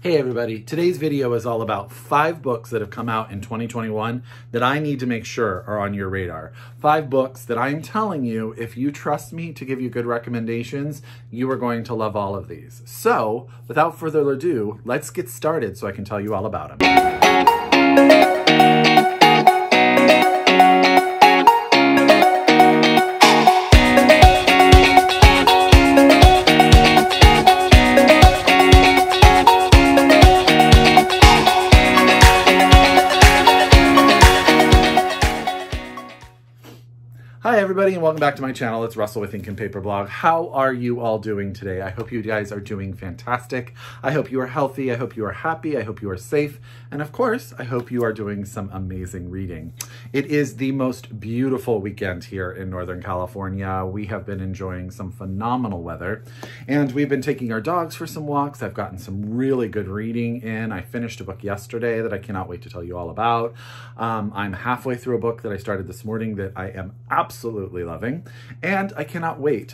Hey everybody, today's video is all about 5 books that have come out in 2021 that I need to make sure are on your radar. 5 books that I'm telling you, if you trust me to give you good recommendations, you are going to love all of these. So, without further ado, let's get started so I can tell you all about them. Hi everybody and welcome back to my channel. It's Russell with Ink and Paper Blog. How are you all doing today? I hope you guys are doing fantastic. I hope you are healthy. I hope you are happy. I hope you are safe. And of course, I hope you are doing some amazing reading. It is the most beautiful weekend here in Northern California. We have been enjoying some phenomenal weather and we've been taking our dogs for some walks. I've gotten some really good reading in. I finished a book yesterday that I cannot wait to tell you all about. I'm halfway through a book that I started this morning that I am absolutely loving, and I cannot wait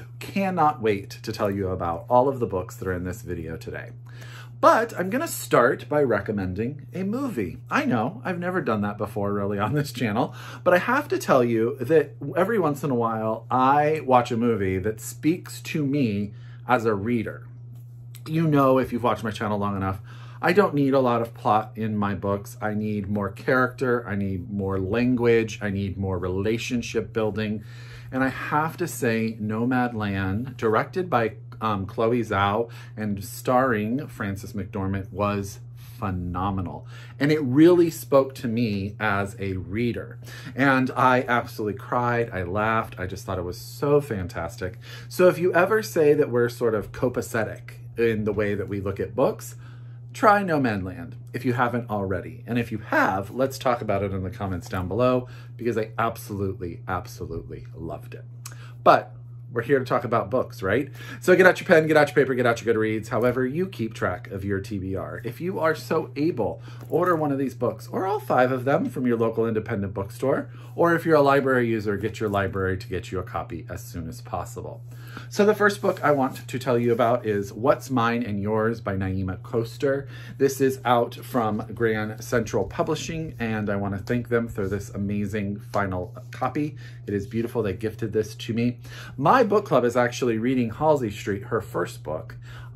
to tell you about all of the books that are in this video today. But I'm gonna start by recommending a movie. I know, I've never done that before really on this channel, but I have to tell you that every once in a while I watch a movie that speaks to me as a reader. You know, if you've watched my channel long enough, I don't need a lot of plot in my books. I need more character, I need more language, I need more relationship building. And I have to say, Nomadland, directed by Chloe Zhao and starring Frances McDormand, was phenomenal. And it really spoke to me as a reader. And I absolutely cried, I laughed, I just thought it was so fantastic. So if you ever say that we're sort of copacetic in the way that we look at books, try Nomadland if you haven't already. And if you have, let's talk about it in the comments down below because I absolutely loved it. But we're here to talk about books, right? So get out your pen, get out your paper, get out your Goodreads, however you keep track of your TBR. If you are so able, order one of these books or all 5 of them from your local independent bookstore. Or if you're a library user, get your library to get you a copy as soon as possible. So the first book I want to tell you about is What's Mine and Yours by Naima Coaster. This is out from Grand Central Publishing, and I want to thank them for this amazing final copy. It is beautiful. They gifted this to me. My book club is actually reading Halsey Street, her first book,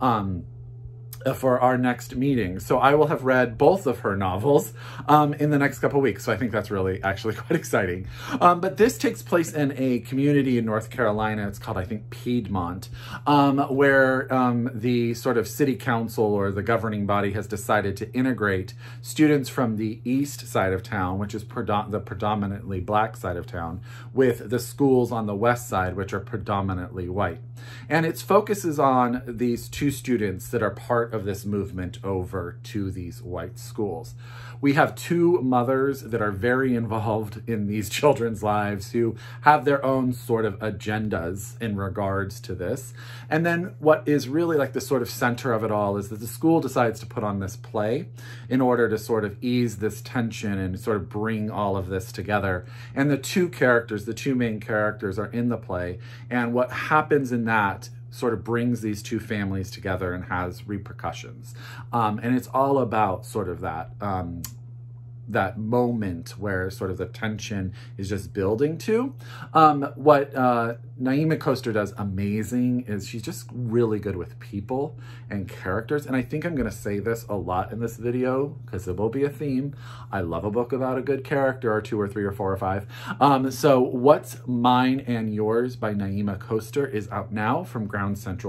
for our next meeting. So I will have read both of her novels in the next couple weeks. So I think that's really actually quite exciting. But this takes place in a community in North Carolina. It's called, I think, Piedmont, where the sort of city council or the governing body has decided to integrate students from the east side of town, which is the predominantly black side of town, with the schools on the west side, which are predominantly white. And its focuses on these 2 students that are part of this movement over to these white schools. We have 2 mothers that are very involved in these children's lives who have their own sort of agendas in regards to this. And then what is really like the sort of center of it all is that the school decides to put on this play in order to sort of ease this tension and sort of bring all of this together. And the 2 main characters are in the play. And what happens in that sort of brings these 2 families together and has repercussions. And it's all about sort of that moment where sort of the tension is just building to. What Naima Coaster does amazing is she's just really good with people and characters. And I think I'm gonna say this a lot in this video because it will be a theme. I love a book about a good character or 2 or 3 or 4 or 5. So What's Mine and Yours by Naima Coaster is out now from Grand Central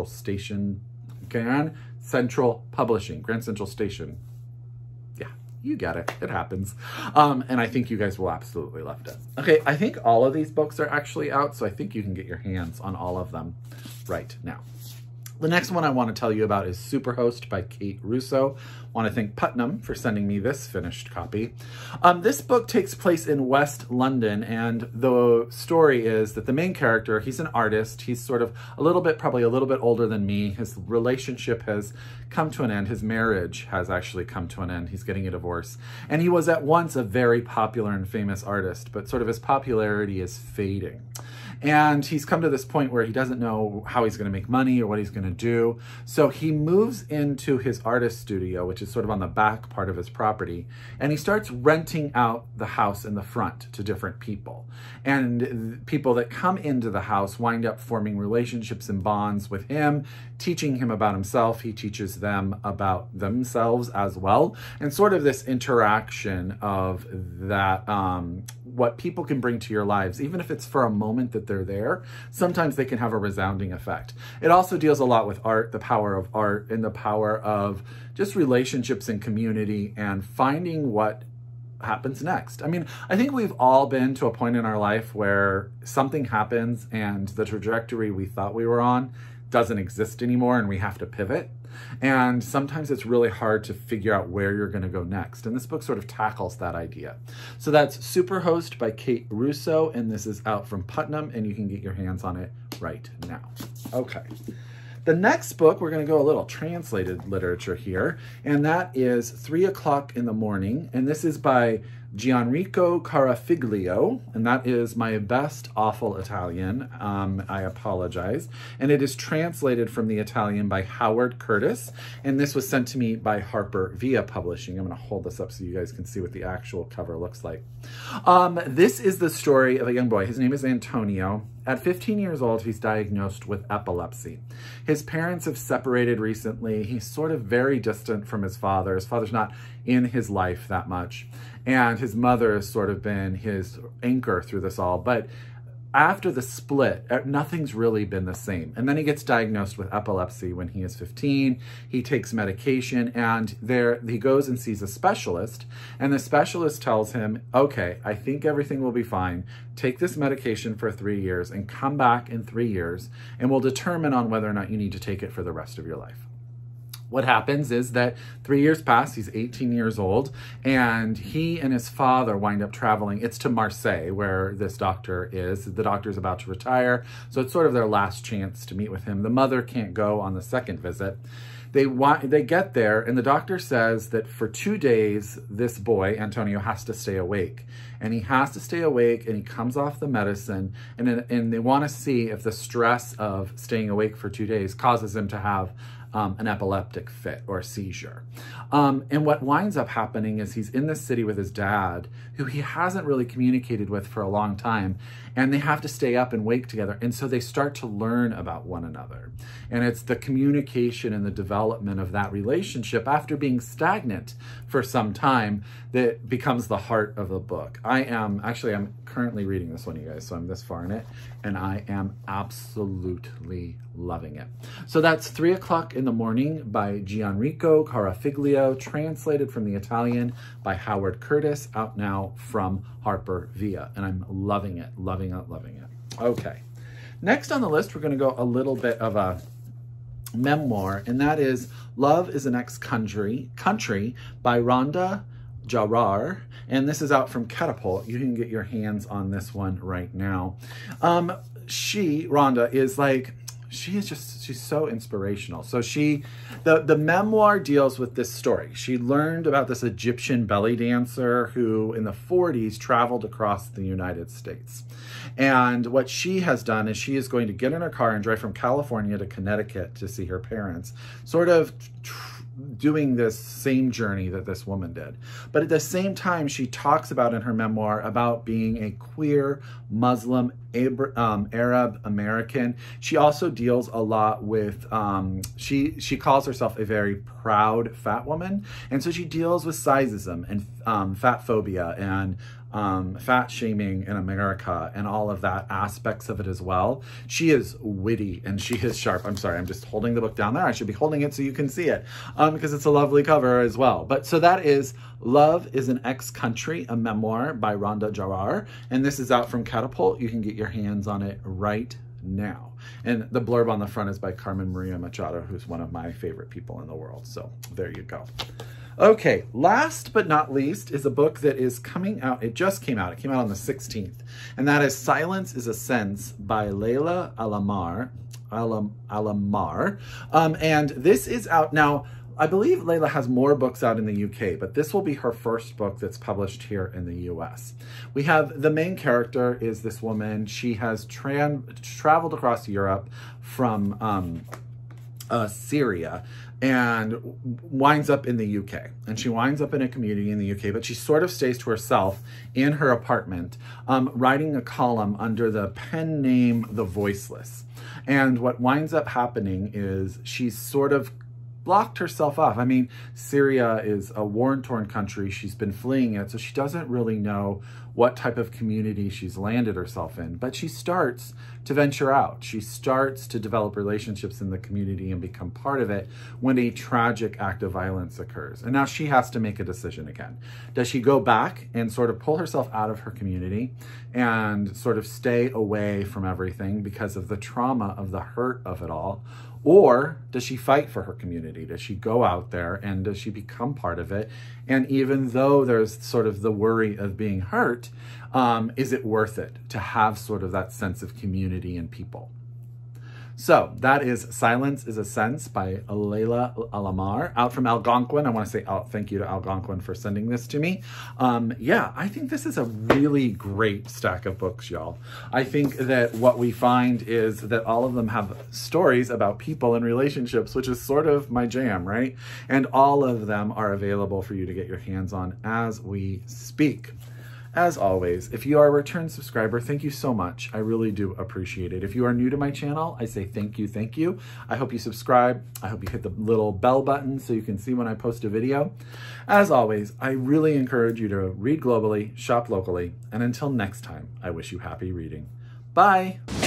Publishing, Grand Central Station. You get it. It happens. And I think you guys will absolutely love it. Okay, I think all of these books are actually out, so I think you can get your hands on all of them right now. The next one I want to tell you about is Superhost by Kate Russo. I want to thank Putnam for sending me this finished copy. This book takes place in West London, and the story is that the main character, he's an artist. He's sort of probably a little bit older than me. His relationship has come to an end. His marriage has actually come to an end. He's getting a divorce. And he was at once a very popular and famous artist, but sort of his popularity is fading. And he's come to this point where he doesn't know how he's going to make money or what he's going to do. So he moves into his artist studio, which is sort of on the back part of his property. And he starts renting out the house in the front to different people. And people that come into the house wind up forming relationships and bonds with him, teaching him about himself. He teaches them about themselves as well. And sort of this interaction of that, what people can bring to your lives, even if it's for a moment that they're there, sometimes they can have a resounding effect. It also deals a lot with art, the power of art, and the power of just relationships and community and finding what happens next. I mean, I think we've all been to a point in our life where something happens and the trajectory we thought we were on doesn't exist anymore and we have to pivot. And sometimes it's really hard to figure out where you're going to go next. And this book sort of tackles that idea. So that's Superhost by Kate Russo, and this is out from Putnam, and you can get your hands on it right now. Okay. The next book, we're going to go a little translated literature here, and that is 3 o'clock in the morning, and this is by Gianrico Carofiglio, and that is my best awful Italian. I apologize. And it is translated from the Italian by Howard Curtis, and this was sent to me by Harper via Publishing. I'm going to hold this up so you guys can see what the actual cover looks like. This is the story of a young boy. His name is Antonio. At 15 years old, he's diagnosed with epilepsy. His parents have separated recently. He's sort of very distant from his father. His father's not in his life that much. And his mother has sort of been his anchor through this all. But after the split, nothing's really been the same. And then he gets diagnosed with epilepsy when he is 15. He takes medication, and there he goes and sees a specialist. And the specialist tells him, okay, I think everything will be fine. Take this medication for 3 years and come back in 3 years, and we'll determine on whether or not you need to take it for the rest of your life. What happens is that 3 years pass, he's 18 years old, and he and his father wind up traveling. It's to Marseille, where this doctor is. The doctor's about to retire, so it's sort of their last chance to meet with him. The mother can't go on the second visit. They get there, and the doctor says that for 2 days, this boy, Antonio, has to stay awake. And he has to stay awake, and he comes off the medicine, and they want to see if the stress of staying awake for 2 days causes him to have an epileptic fit or a seizure. And what winds up happening is he's in this city with his dad, who he hasn't really communicated with for a long time, and they have to stay up and wake together. And so they start to learn about one another. And it's the communication and the development of that relationship after being stagnant for some time that becomes the heart of the book. I'm currently reading this one, you guys, so I'm this far in it, and I am absolutely loving it. So that's 3 o'clock in the morning by Gianrico Carofiglio, translated from the Italian by Howard Curtis, out now from Harper via, and I'm loving it, loving it, loving it. Okay, next on the list, we're going to go a little bit of a memoir, and that is Love is an Ex-Country by Randa, Jarrar, and this is out from Catapult. You can get your hands on this one right now. Randa is like, she's so inspirational. So the memoir deals with this story. She learned about this Egyptian belly dancer who in the 40s traveled across the United States. And what she has done is she is going to get in her car and drive from California to Connecticut to see her parents, sort of doing this same journey that this woman did. But at the same time, she talks about in her memoir about being a queer Muslim Arab American. She also deals a lot with, she calls herself a very proud fat woman. And so she deals with sizeism and fat phobia and fat shaming in America and all of that aspects of it as well. She is witty and she is sharp. I'm sorry, I'm just holding the book down there. I should be holding it so you can see it because it's a lovely cover as well. But so that is Love is an Ex-Country, a memoir by Randa Jarrar. And this is out from Catapult. You can get your hands on it right now. And the blurb on the front is by Carmen Maria Machado, who's one of my favorite people in the world. So there you go. Okay, last but not least is a book that is coming out. It just came out. It came out on the 16th. And that is Silence is a Sense by Layla Alammar. And this is out now. I believe Layla has more books out in the UK, but this will be her first book that's published here in the US. We have the main character is this woman. She has traveled across Europe from Syria and winds up in the UK. And she winds up in a community in the UK, but she sort of stays to herself in her apartment, writing a column under the pen name The Voiceless. And what winds up happening is she's sort of blocked herself off. I mean, Syria is a war-torn country. She's been fleeing it, so she doesn't really know what type of community she's landed herself in. But she starts to venture out. She starts to develop relationships in the community and become part of it when a tragic act of violence occurs. And now she has to make a decision again. Does she go back and sort of pull herself out of her community and sort of stay away from everything because of the trauma of the hurt of it all? Or does she fight for her community? Does she go out there and does she become part of it? And even though there's sort of the worry of being hurt, is it worth it to have sort of that sense of community and people? So that is Silence is a Sense by Layla Alammar, out from Algonquin. I want to say thank you to Algonquin for sending this to me. Yeah, I think this is a really great stack of books, y'all. I think that what we find is that all of them have stories about people and relationships, which is sort of my jam, right? And all of them are available for you to get your hands on as we speak. As always, if you are a return subscriber, thank you so much. I really do appreciate it. If you are new to my channel, I say thank you, thank you. I hope you subscribe. I hope you hit the little bell button so you can see when I post a video. As always, I really encourage you to read globally, shop locally, and until next time, I wish you happy reading. Bye.